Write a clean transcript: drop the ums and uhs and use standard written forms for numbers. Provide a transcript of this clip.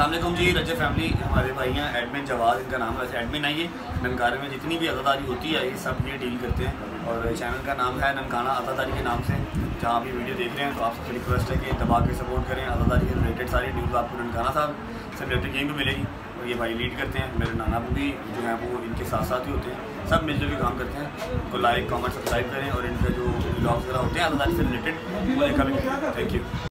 अस्सलाम जी। रजब फैमिली हमारे भाई हैं, एडमिन जवाद इनका नाम है। एडमिन है ये ननकाने में जितनी भी अदादारी होती है ये सब ये डील करते हैं और चैनल का नाम है ननकाना अदादारी के नाम से। जहाँ आप ये वीडियो देख रहे हैं तो आप सबसे रिक्वेस्ट है कि दबा के सपोर्ट करें। अदादारी के रिलेटेड सारी न्यूज़ आपको ननकाना साहब से रिलेटेड यहीं पर मिलेगी और ये भाई लीड करते हैं। मेरे नाना भी जो हैं वो इनके साथ साथ ही होते हैं, सब मिलजुल के काम करते हैं। तो लाइक कमेंट सब्सक्राइब करें और इनके जो ब्लॉग्स वगैरह होते हैं अदादारी से रिलेटेड वो देखा भी। Thank you.